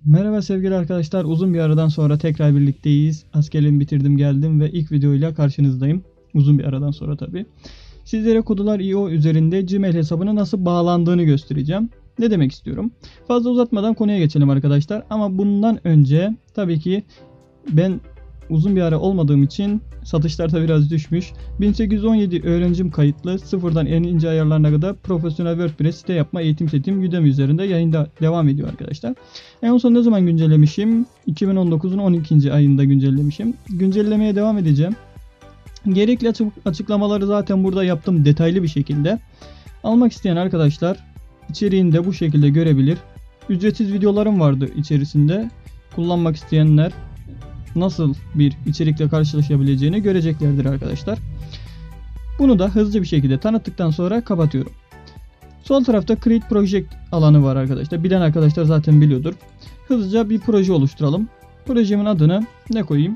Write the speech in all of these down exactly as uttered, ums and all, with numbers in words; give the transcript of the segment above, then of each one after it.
Merhaba sevgili arkadaşlar. Uzun bir aradan sonra tekrar birlikteyiz. Askerliğimi bitirdim geldim ve ilk videoyla karşınızdayım. Uzun bir aradan sonra tabi. Sizlere Kodular nokta i o üzerinde Gmail hesabına nasıl bağlandığını göstereceğim. Ne demek istiyorum? Fazla uzatmadan konuya geçelim arkadaşlar. Ama bundan önce tabii ki ben uzun bir ara olmadığım için satışlar da biraz düşmüş. bin sekiz yüz on yedi öğrencim kayıtlı. Sıfırdan en ince ayarlarına kadar profesyonel WordPress site yapma eğitim setim Udemy üzerinde yayında devam ediyor arkadaşlar. En son ne zaman güncellemişim? iki bin on dokuzun on ikinci ayında güncellemişim. Güncellemeye devam edeceğim. Gerekli açıklamaları zaten burada yaptım detaylı bir şekilde. Almak isteyen arkadaşlar içeriğini de bu şekilde görebilir. Ücretsiz videolarım vardı içerisinde. Kullanmak isteyenler nasıl bir içerikle karşılaşabileceğini göreceklerdir arkadaşlar. Bunu da hızlı bir şekilde tanıttıktan sonra kapatıyorum. Sol tarafta Create Project alanı var arkadaşlar. Bilen arkadaşlar zaten biliyordur. Hızlıca bir proje oluşturalım. Projemin adını ne koyayım?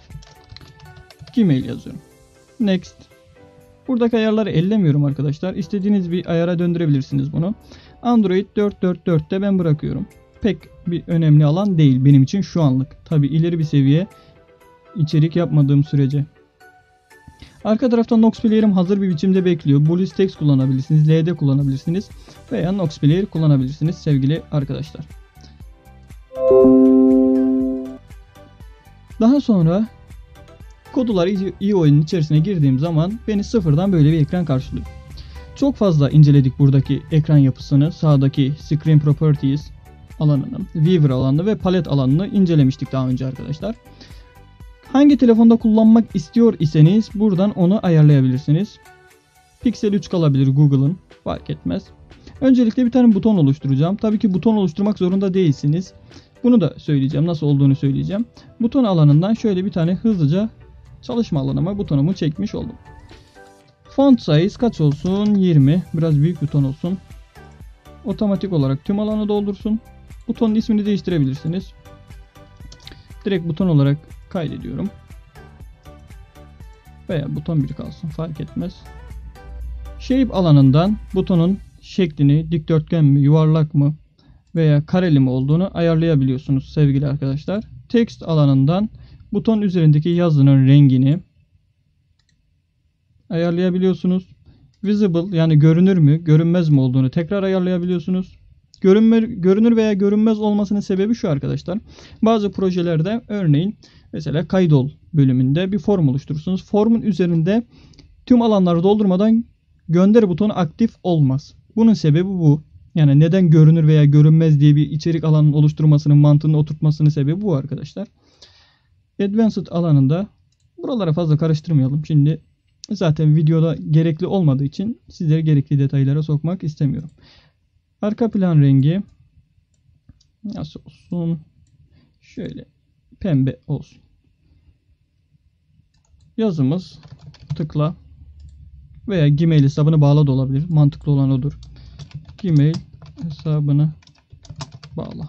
Gmail yazıyorum. Next. Buradaki ayarları ellemiyorum arkadaşlar. İstediğiniz bir ayara döndürebilirsiniz bunu. Android dört dört dörtte ben bırakıyorum. Pek bir önemli alan değil benim için şu anlık. Tabi ileri bir seviye içerik yapmadığım sürece. Arka tarafta Noxplayer'im hazır bir biçimde bekliyor. BlueStacks kullanabilirsiniz, L D kullanabilirsiniz veya Noxplayer kullanabilirsiniz sevgili arkadaşlar. Daha sonra Kodular nokta i o'nun içerisine girdiğim zaman beni sıfırdan böyle bir ekran karşılıyor. Çok fazla inceledik buradaki ekran yapısını. Sağdaki Screen Properties alanını, Viewer alanını ve Palette alanını incelemiştik daha önce arkadaşlar. Hangi telefonda kullanmak istiyor iseniz buradan onu ayarlayabilirsiniz. Pixel üç kalabilir Google'ın, fark etmez. Öncelikle bir tane buton oluşturacağım. Tabii ki buton oluşturmak zorunda değilsiniz. Bunu da söyleyeceğim, nasıl olduğunu söyleyeceğim. Buton alanından şöyle bir tane hızlıca çalışma alanıma butonumu çekmiş oldum. Font size kaç olsun? yirmi. Biraz büyük buton olsun. Otomatik olarak tüm alanı doldursun. Butonun ismini değiştirebilirsiniz. Direkt buton olarak kaydediyorum. Veya buton bir kalsın, fark etmez. Shape alanından butonun şeklini dikdörtgen mi, yuvarlak mı veya kareli mi olduğunu ayarlayabiliyorsunuz sevgili arkadaşlar. Text alanından buton üzerindeki yazının rengini ayarlayabiliyorsunuz. Visible yani görünür mü, görünmez mi olduğunu tekrar ayarlayabiliyorsunuz. Görünme, görünür veya görünmez olmasının sebebi şu arkadaşlar. Bazı projelerde örneğin mesela kaydol bölümünde bir form oluşturursunuz. Formun üzerinde tüm alanları doldurmadan gönder butonu aktif olmaz. Bunun sebebi bu. Yani neden görünür veya görünmez diye bir içerik alanının oluşturmasının mantığını oturtmasının sebebi bu arkadaşlar. Advanced alanında buralara fazla karıştırmayalım. Şimdi zaten videoda gerekli olmadığı için sizleri gerekli detaylara sokmak istemiyorum. Arka plan rengi nasıl olsun? Şöyle pembe olsun. Yazımız tıkla veya Gmail hesabını bağla da olabilir. Mantıklı olan odur. Gmail hesabını bağla.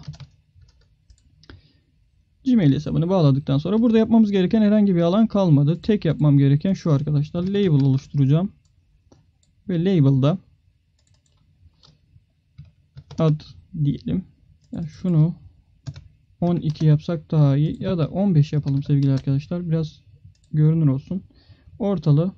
Gmail hesabını bağladıktan sonra burada yapmamız gereken herhangi bir alan kalmadı. Tek yapmam gereken şu arkadaşlar. Label oluşturacağım. Ve label'da ad diyelim. Yani şunu on iki yapsak daha iyi. Ya da on beş yapalım sevgili arkadaşlar. Biraz görünür olsun. Ortalığı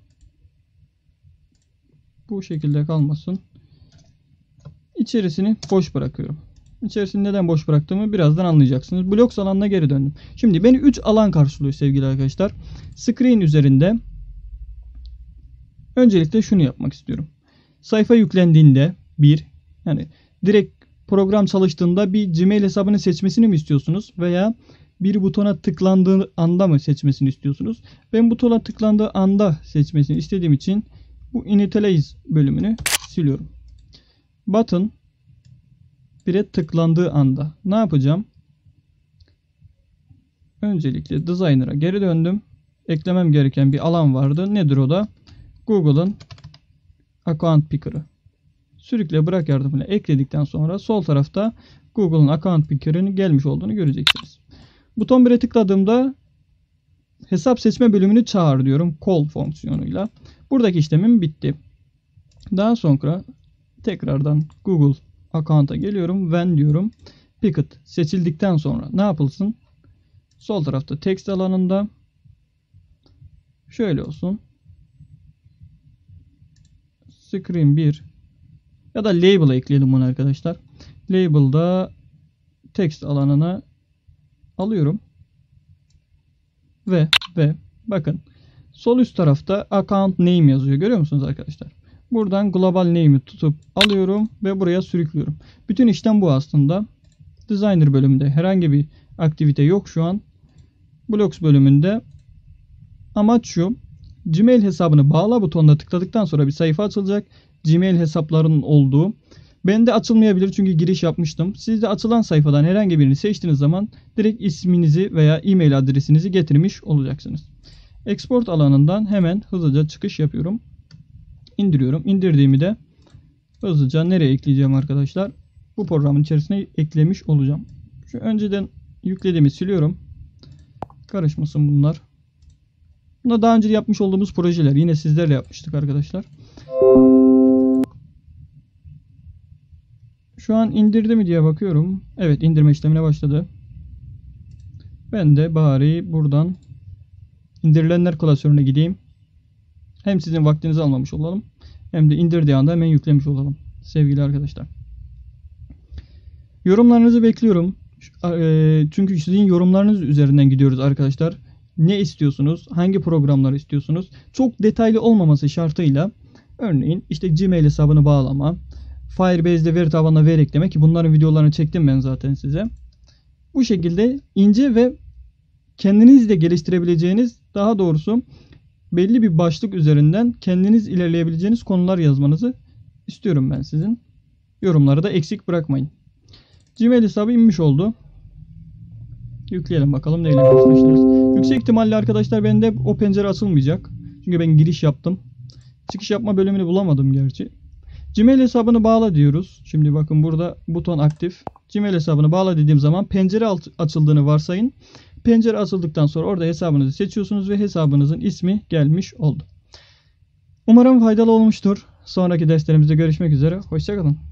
bu şekilde kalmasın. İçerisini boş bırakıyorum. İçerisini neden boş bıraktığımı birazdan anlayacaksınız. Blocks alanına geri döndüm. Şimdi beni üç alan karşılıyor sevgili arkadaşlar. Screen üzerinde öncelikle şunu yapmak istiyorum. Sayfa yüklendiğinde bir yani direkt program çalıştığında bir Gmail hesabını seçmesini mi istiyorsunuz? Veya bir butona tıklandığı anda mı seçmesini istiyorsunuz? Ben butona tıklandığı anda seçmesini istediğim için bu Initialize bölümünü siliyorum. Button bire tıklandığı anda ne yapacağım? Öncelikle Designer'a geri döndüm. Eklemem gereken bir alan vardı. Nedir o da? Google'ın Account Picker'ı. Sürükle bırak yardımıyla ekledikten sonra sol tarafta Google'ın Account Picker'ın gelmiş olduğunu göreceksiniz. Buton bire tıkladığımda hesap seçme bölümünü çağır diyorum. Call fonksiyonuyla. Buradaki işlemim bitti. Daha sonra tekrardan Google Account'a geliyorum. When diyorum. Picket seçildikten sonra ne yapılsın? Sol tarafta text alanında şöyle olsun. Screen bir ya da label ekleyelim bunu arkadaşlar. Label'da text alanına alıyorum. Ve ve bakın sol üst tarafta account name yazıyor. Görüyor musunuz arkadaşlar? Buradan global name'i tutup alıyorum ve buraya sürüklüyorum. Bütün işlem bu aslında. Designer bölümünde herhangi bir aktivite yok şu an. Blocks bölümünde amaç şu. Gmail hesabını bağla butonuna tıkladıktan sonra bir sayfa açılacak. Gmail hesaplarının olduğu. Bende açılmayabilir çünkü giriş yapmıştım. Siz de açılan sayfadan herhangi birini seçtiğiniz zaman direkt isminizi veya e-mail adresinizi getirmiş olacaksınız. Export alanından hemen hızlıca çıkış yapıyorum. İndiriyorum. İndirdiğimi de hızlıca nereye ekleyeceğim arkadaşlar? Bu programın içerisine eklemiş olacağım. Şu önceden yüklediğimi siliyorum. Karışmasın bunlar. Bunlar daha önce yapmış olduğumuz projeler. Yine sizlerle yapmıştık arkadaşlar. Şu an indirdi mi diye bakıyorum. Evet, indirme işlemine başladı. Ben de bari buradan indirilenler klasörüne gideyim. Hem sizin vaktinizi almamış olalım. Hem de indirdiği anda hemen yüklemiş olalım. Sevgili arkadaşlar. Yorumlarınızı bekliyorum. Çünkü sizin yorumlarınız üzerinden gidiyoruz arkadaşlar. Ne istiyorsunuz? Hangi programları istiyorsunuz? Çok detaylı olmaması şartıyla örneğin işte Gmail hesabını bağlama, Firebase'de veri tabanına veri ekleme ki bunların videolarını çektim ben zaten size. Bu şekilde ince ve kendiniz de geliştirebileceğiniz, daha doğrusu belli bir başlık üzerinden kendiniz ilerleyebileceğiniz konular yazmanızı istiyorum ben sizin. Yorumları da eksik bırakmayın. Gmail hesabı inmiş oldu. Yükleyelim bakalım neyle karşılaşırız. Yüksek ihtimalle arkadaşlar bende o pencere açılmayacak. Çünkü ben giriş yaptım. Çıkış yapma bölümünü bulamadım gerçi. Gmail hesabını bağla diyoruz. Şimdi bakın burada buton aktif. Gmail hesabını bağla dediğim zaman pencere açıldığını varsayın. Pencere açıldıktan sonra orada hesabınızı seçiyorsunuz ve hesabınızın ismi gelmiş oldu. Umarım faydalı olmuştur. Sonraki derslerimizde görüşmek üzere. Hoşça kalın.